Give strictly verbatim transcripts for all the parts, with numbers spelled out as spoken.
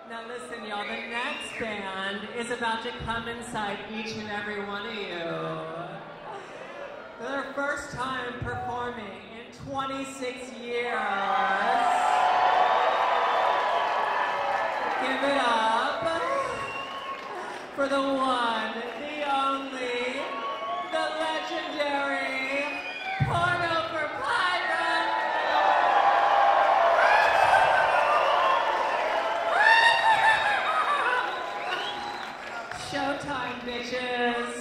Now listen, y'all, the next band is about to come inside each and every one of you. Their first time performing in twenty-six years. Give it up for the one, the only, the legendary Porno For Pyros! Showtime, bitches!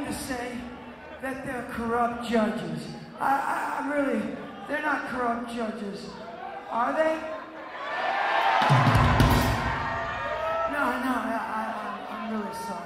to say that they're corrupt judges. I, I, I really, they're not corrupt judges. Are they? No, no, I, I, I'm really sorry.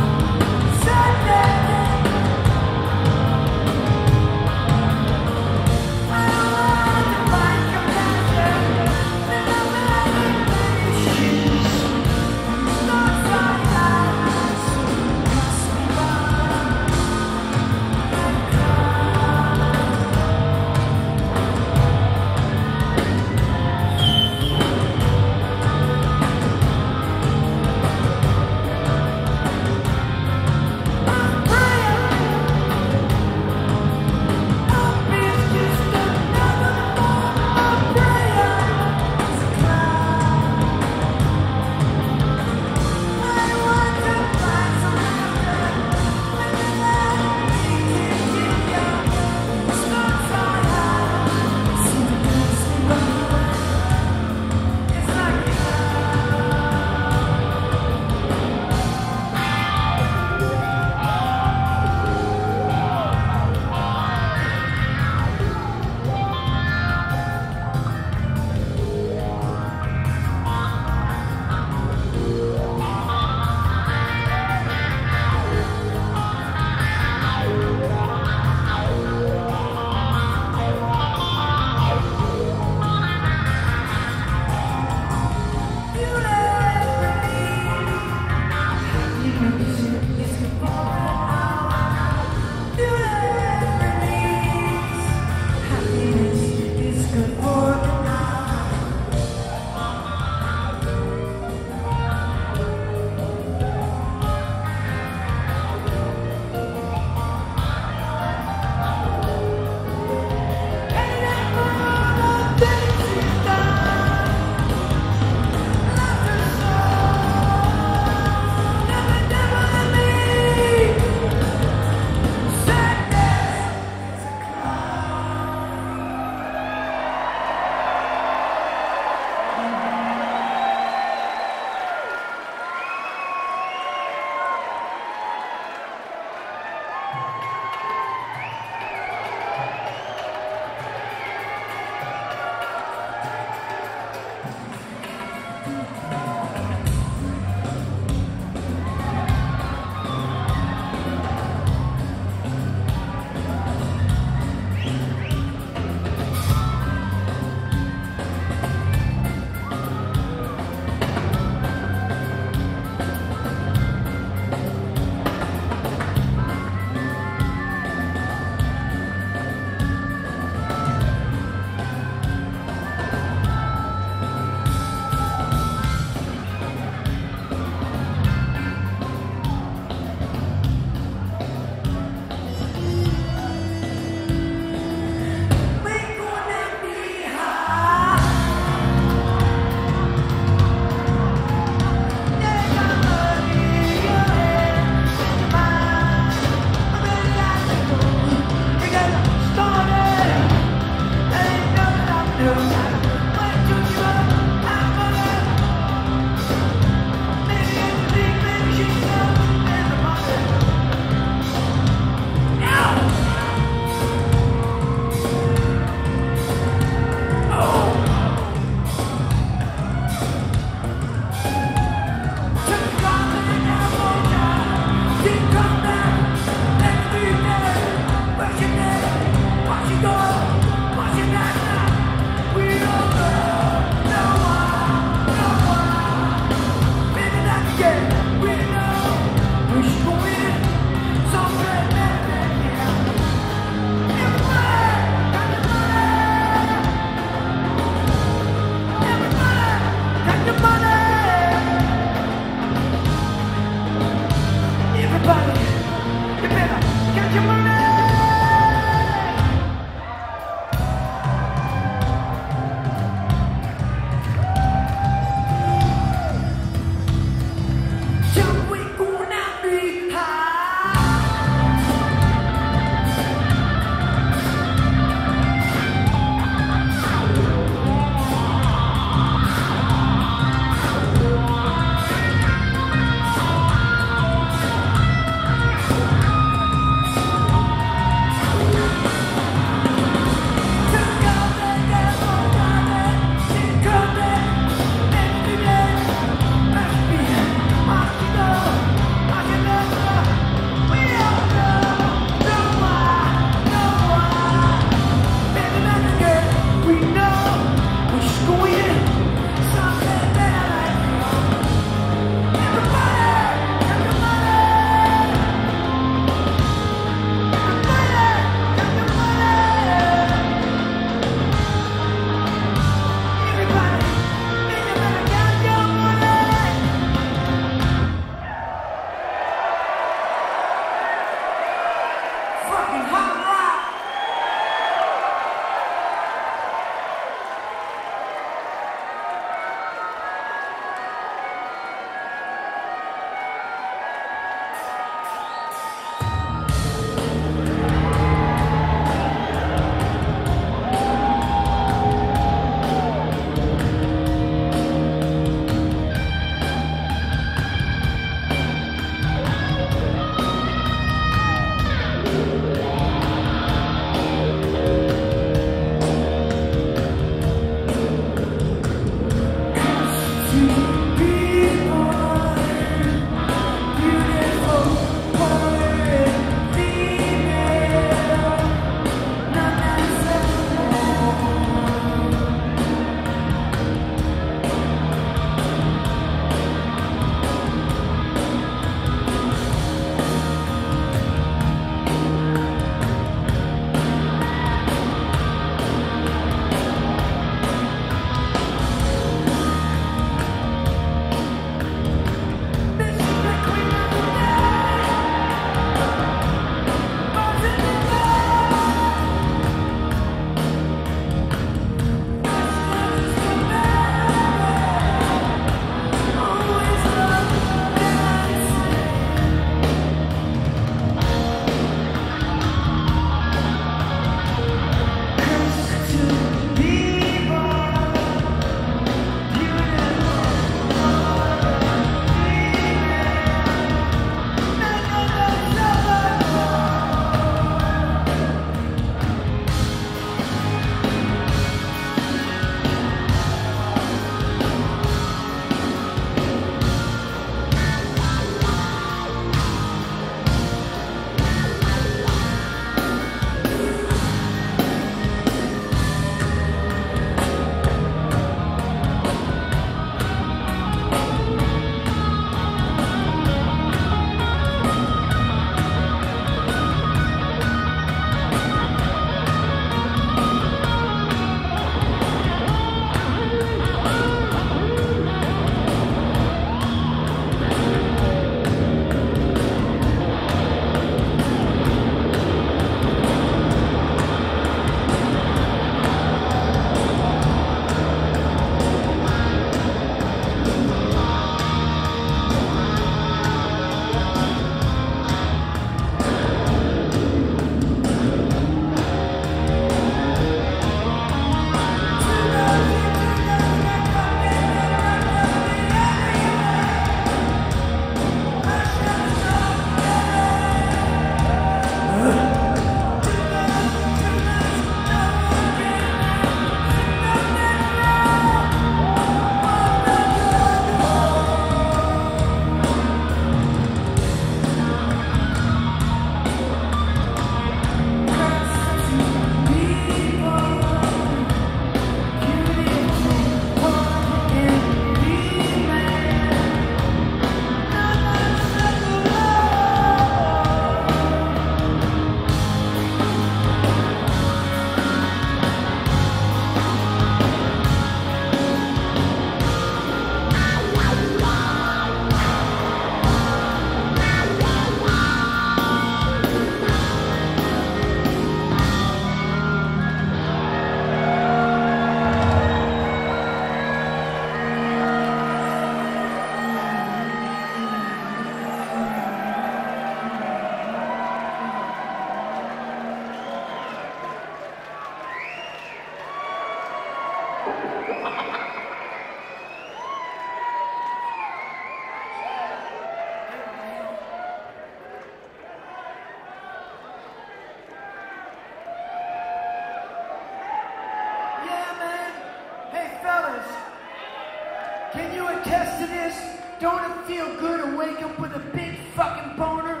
feel good to wake up with a big fucking boner?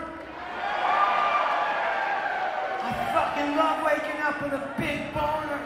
I fucking love waking up with a big boner.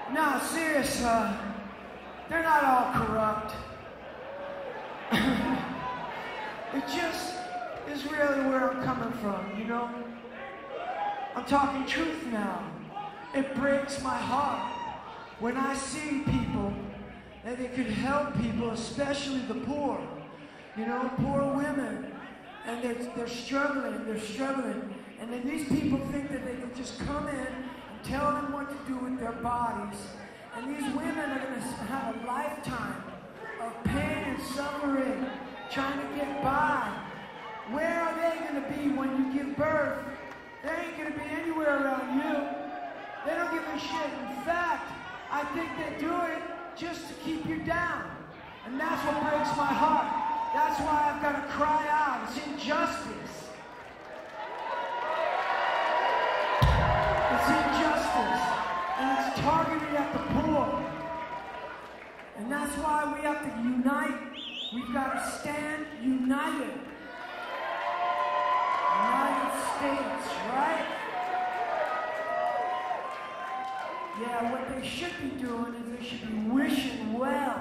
No, serious, uh, they're not all corrupt. It just is really where I'm coming from, you know? I'm talking truth now. It breaks my heart when I see people that they could help people, especially the poor. You know, poor women. And they're, they're struggling, they're struggling. And then these people think that they can just come in and tell them what to do with their bodies. And these women are going to have a lifetime of pain and suffering, trying to get by. Where are they going to be when you give birth? They ain't going to be anywhere around you. They don't give a shit. In fact, I think they do it just to keep you down. And that's what breaks my heart. That's why I've got to cry out. It's injustice. It's injustice. And it's targeted at the poor. And that's why we have to unite. We've got to stand united. United States, right? Yeah, what they should be doing is they should be wishing well.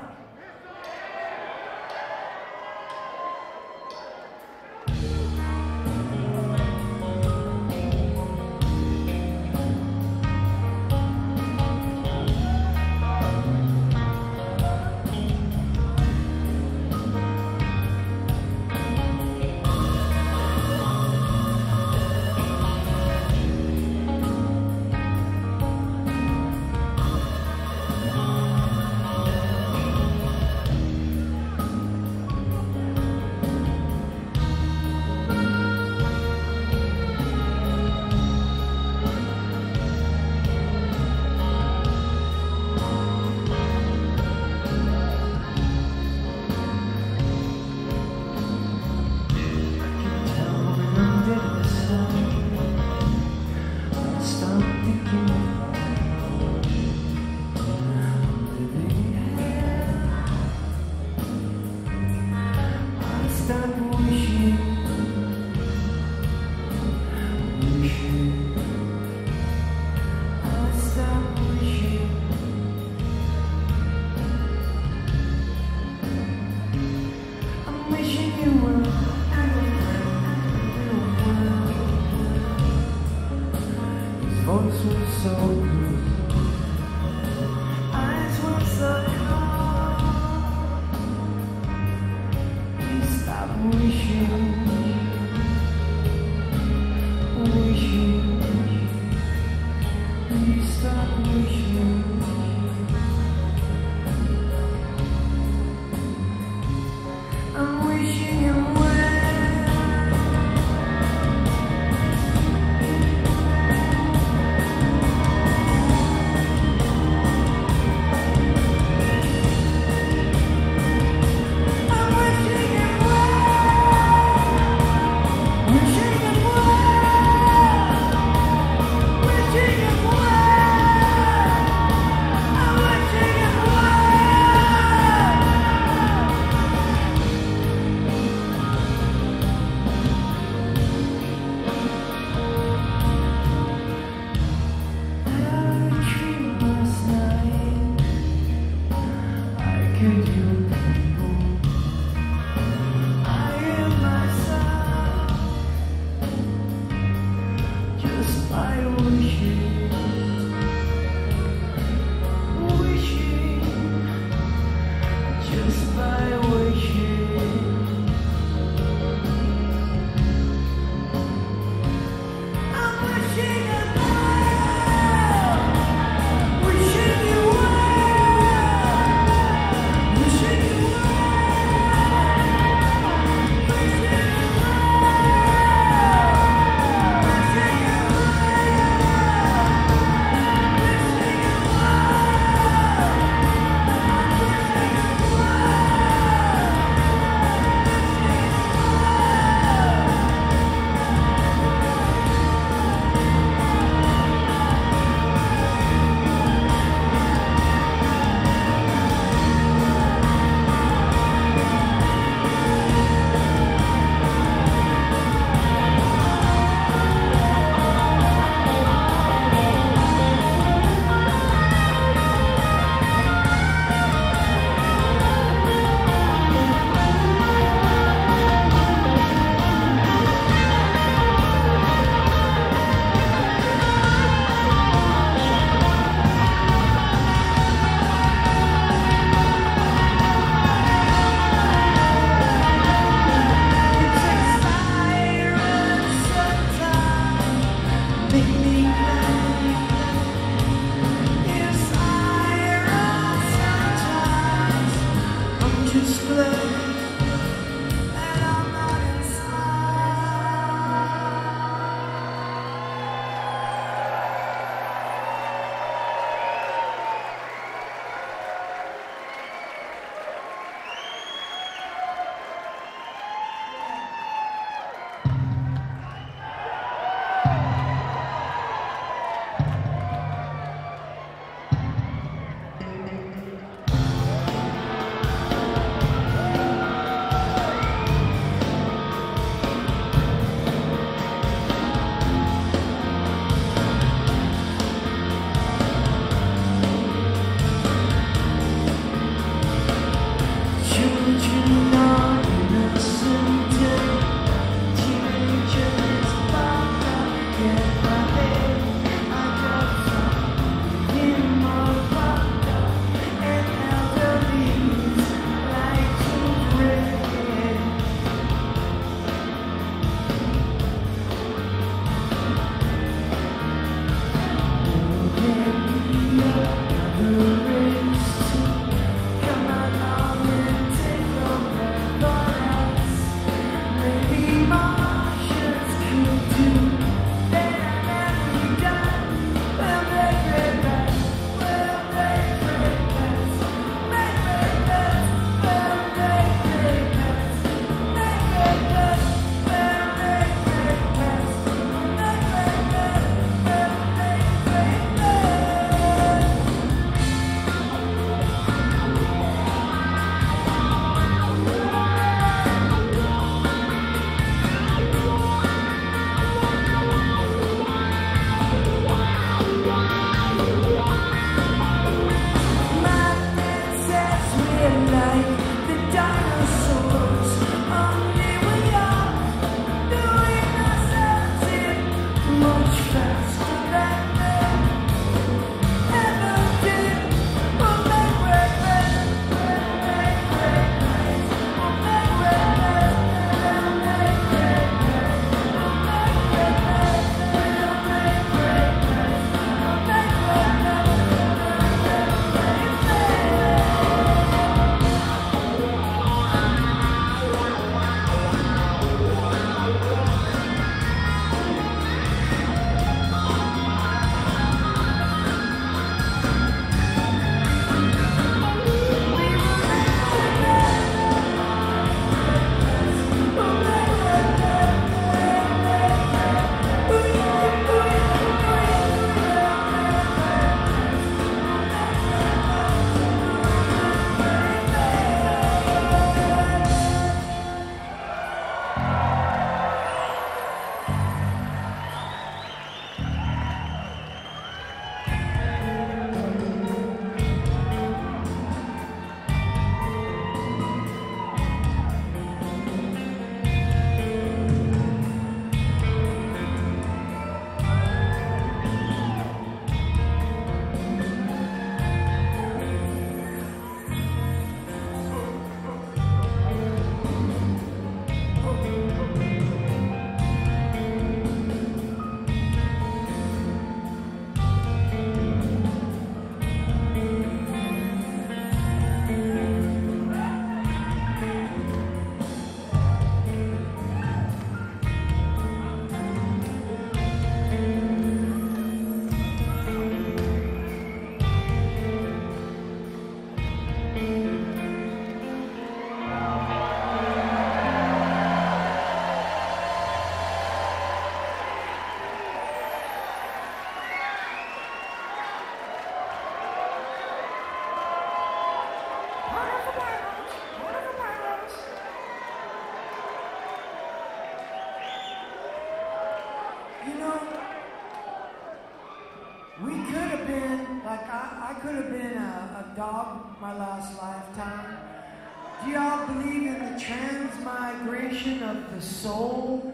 Like I, I could have been a, a dog my last lifetime. Do y'all believe in the transmigration of the soul?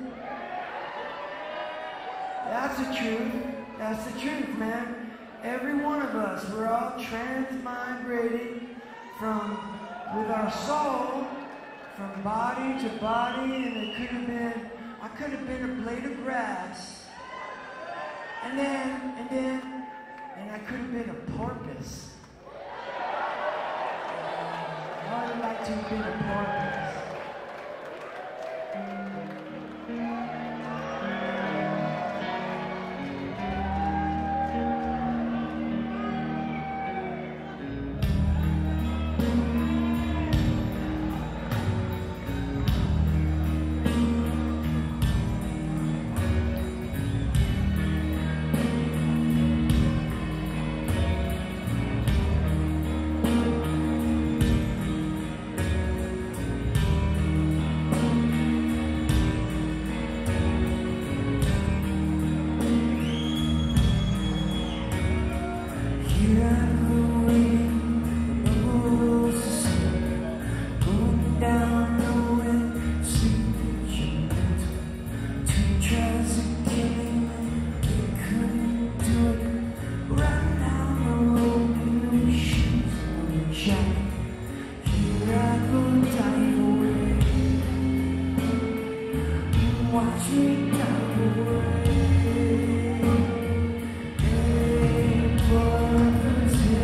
That's the truth. That's the truth, man. Every one of us, we're all transmigrating from, with our soul, from body to body, and it could have been, I could have been a blade of grass. And then, and then, and I could have been a porpoise. I would like to have been a porpoise. Porpoise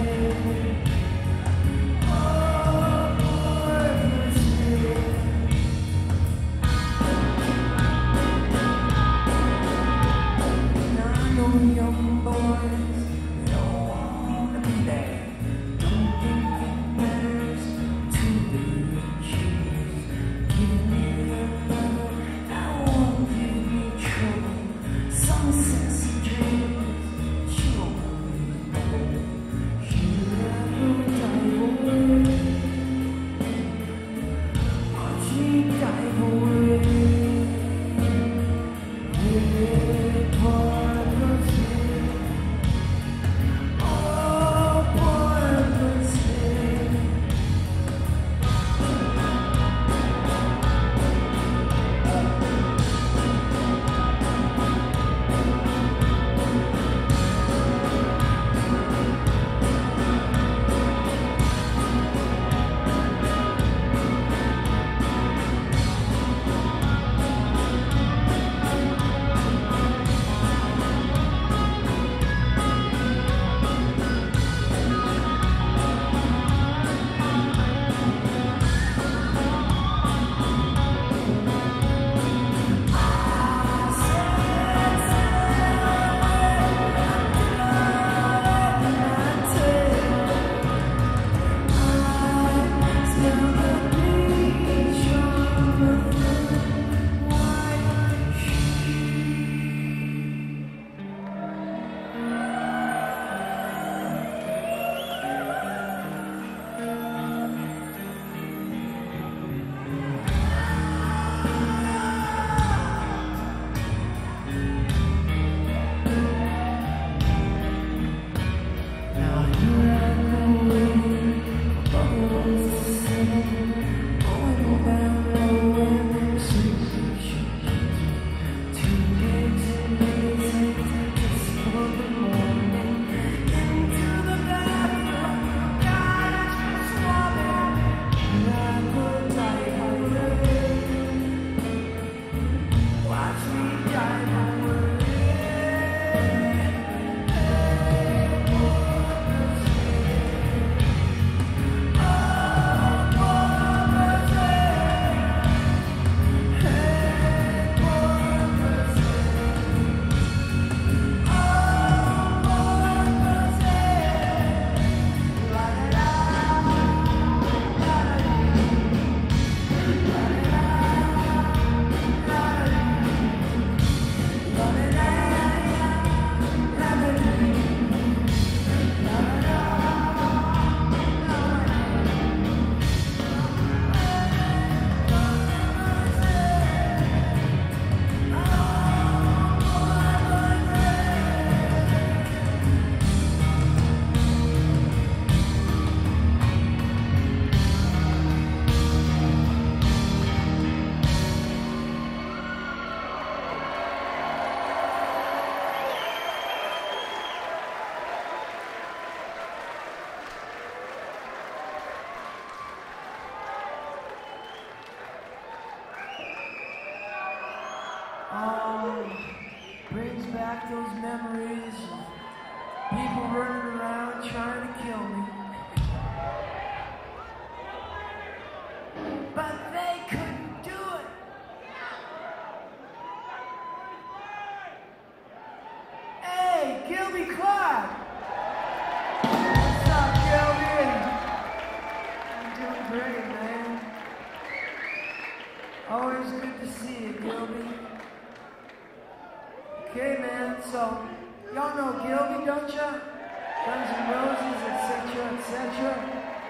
So, y'all know Gilby, don't ya? Guns N' Roses, et cetera, et cetera.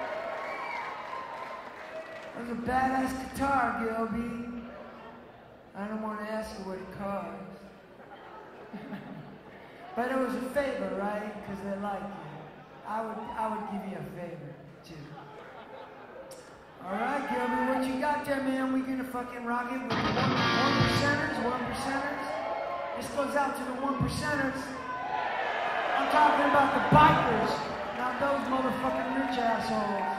That was a badass guitar, Gilby. I don't want to ask you what it cost. But it was a favor, right? Because they like you. I would, I would give you a favor, too. All right, Gilby, what you got there, man? We gonna fucking rock it with the one, one percenters, one percenters. This goes out to the one percenters. I'm talking about the bikers, not those motherfucking rich assholes.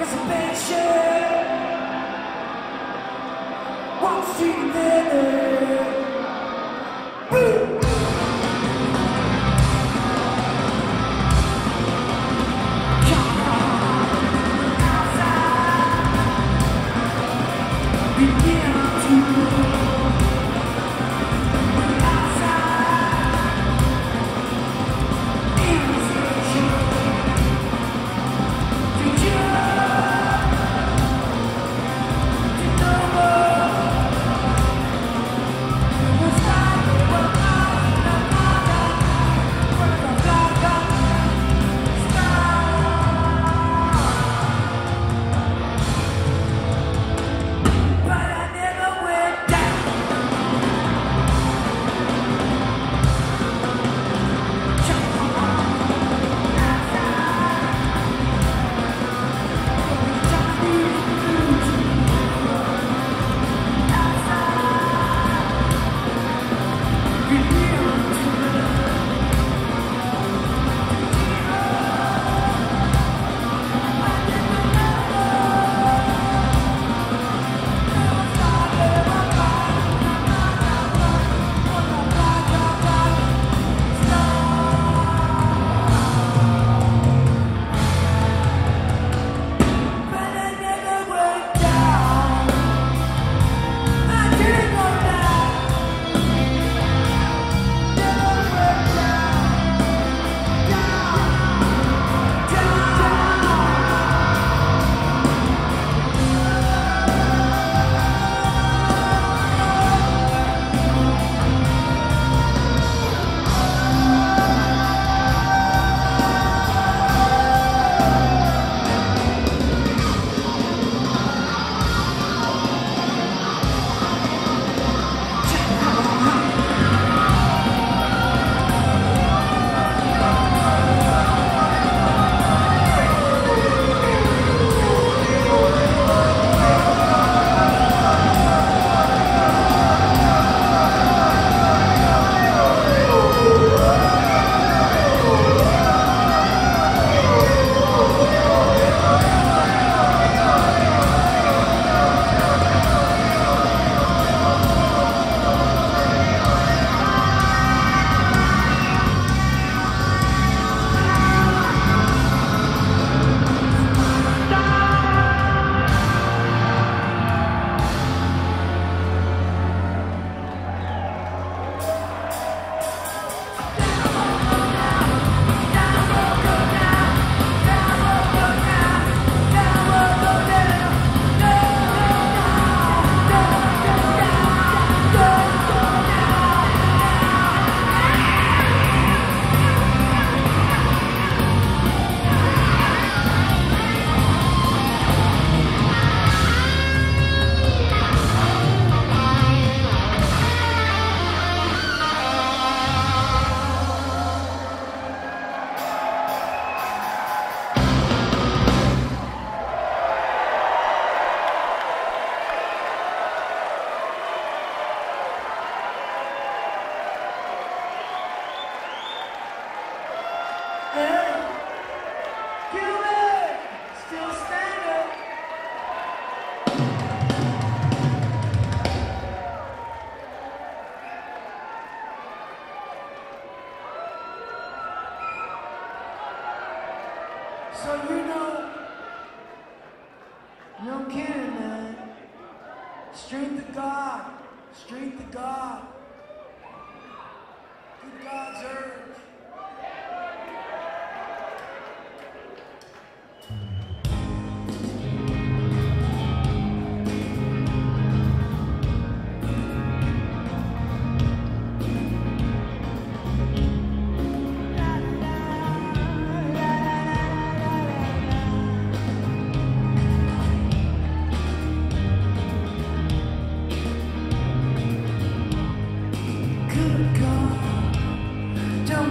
So you know, no kidding, man. Strength to God, strength to God. Good God's urge. Don't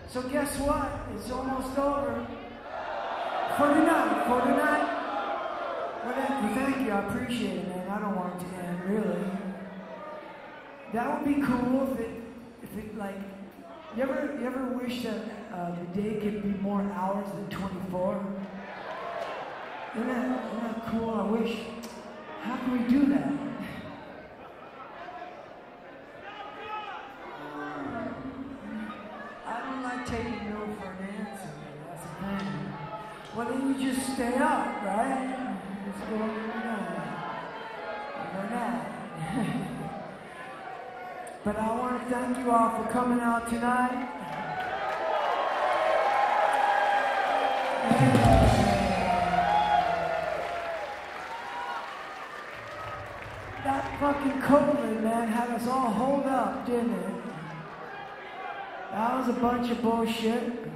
So guess what? It's almost over. For tonight, for tonight. Well, thank you, thank you. I appreciate it, man. I don't want it to end, really. That would be cool if it, if it like, you ever, you ever wish that uh, the day could be more hours than twenty-four? Isn't that, isn't that cool? I wish. How can we do that? I don't like taking no for an answer. That's the thing. Well, then you just stay up, right? Just go every night. Every night. But I want to thank you all for coming out tonight. That fucking COVID, man, had us all hold up, didn't it? That was a bunch of bullshit.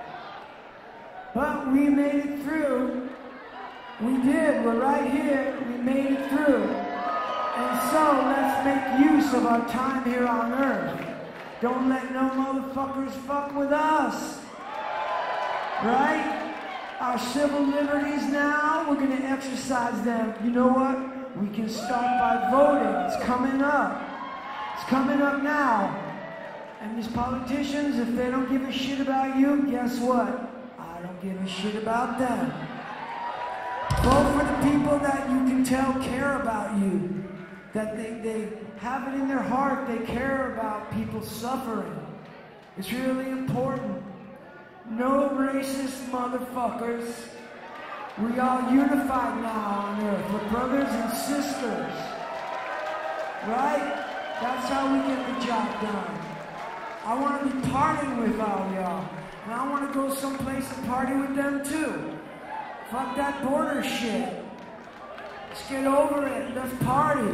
But we made it through. We did. We're right here. We made it through. And so let's make use of our time here on Earth. Don't let no motherfuckers fuck with us. Right? Our civil liberties now, we're going to exercise them. You know what? We can start by voting. It's coming up. It's coming up now. And these politicians, if they don't give a shit about you, guess what? I don't give a shit about them. Vote for the people that you can tell care about you. That they, they have it in their heart, they care about people suffering. It's really important. No racist motherfuckers. We all unified now on Earth. We're brothers and sisters. Right? That's how we get the job done. I want to be partying with all y'all. And I want to go someplace and party with them too. Fuck that border shit. Let's get over it. Let's party.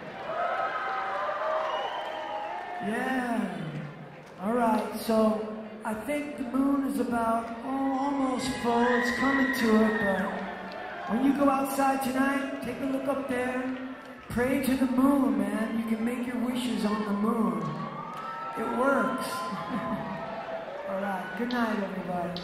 Yeah. All right. So I think the moon is about oh, almost full. It's coming to it. But when you go outside tonight, take a look up there. Pray to the moon, man. You can make your wishes on the moon. It works. All right. Good night, everybody.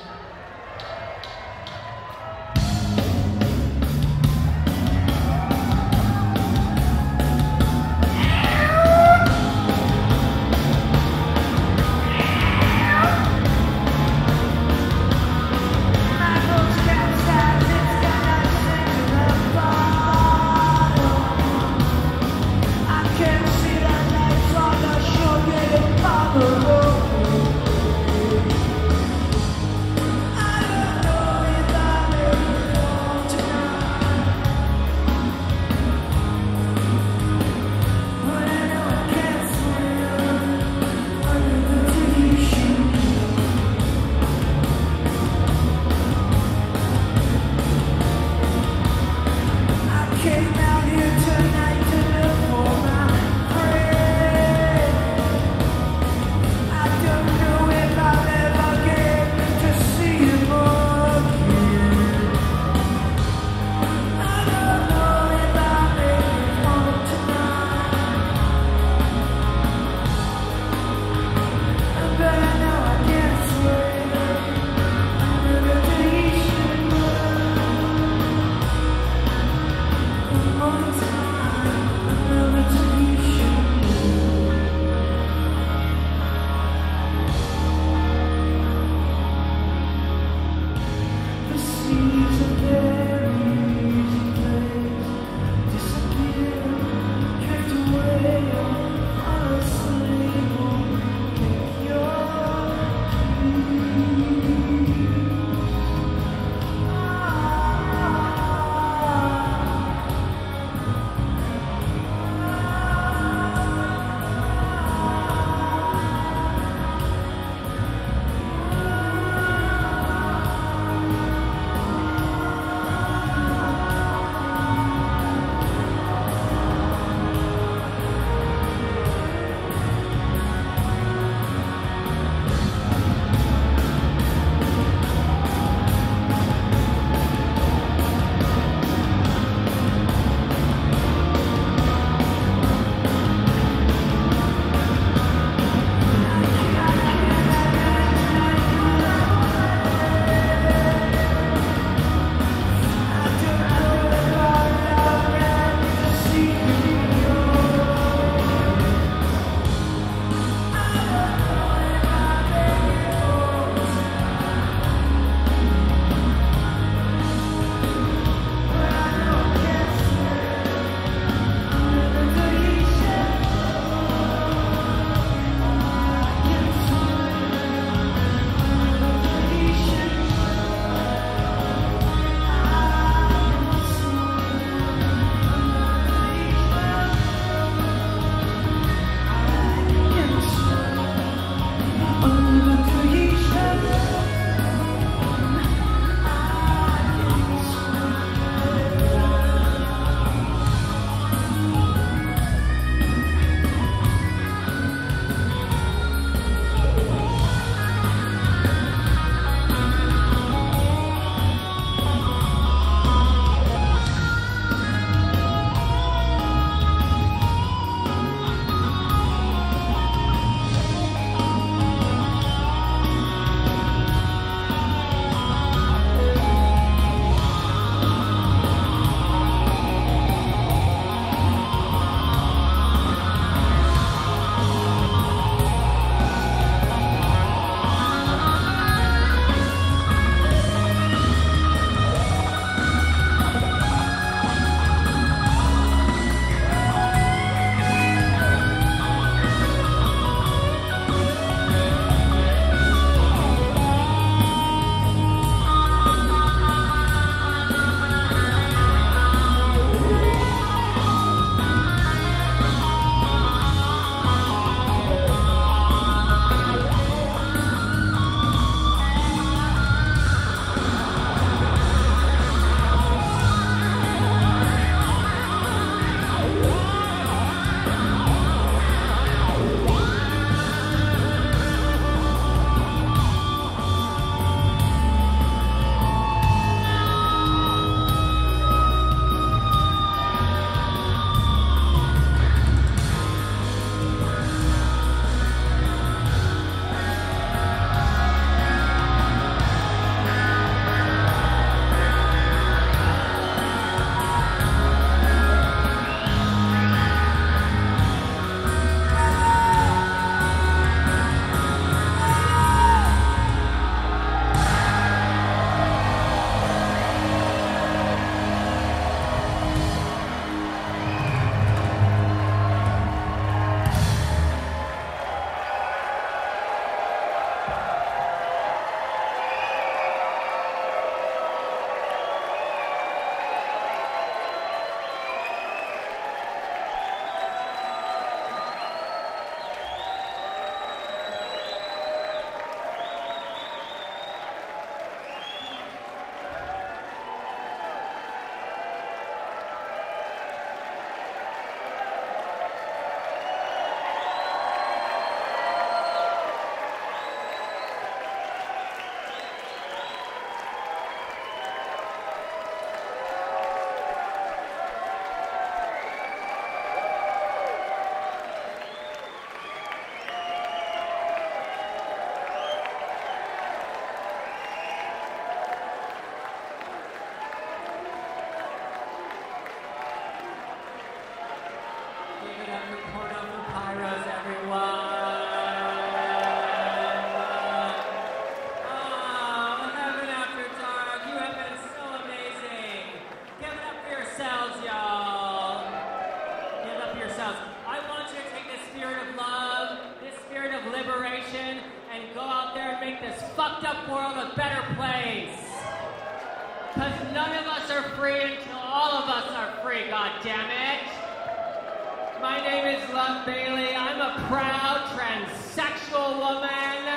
none of us are free until all of us are free, goddammit. My name is Love Bailey. I'm a proud transsexual woman.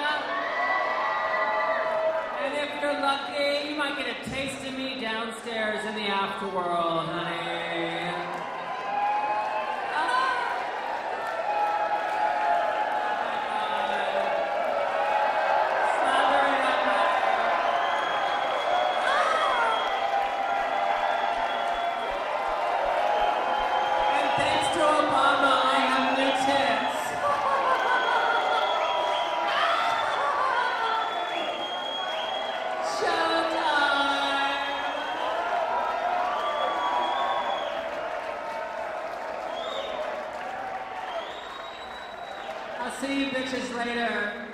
And if you're lucky, you might get a taste of me downstairs in the afterworld, honey. See you bitches later.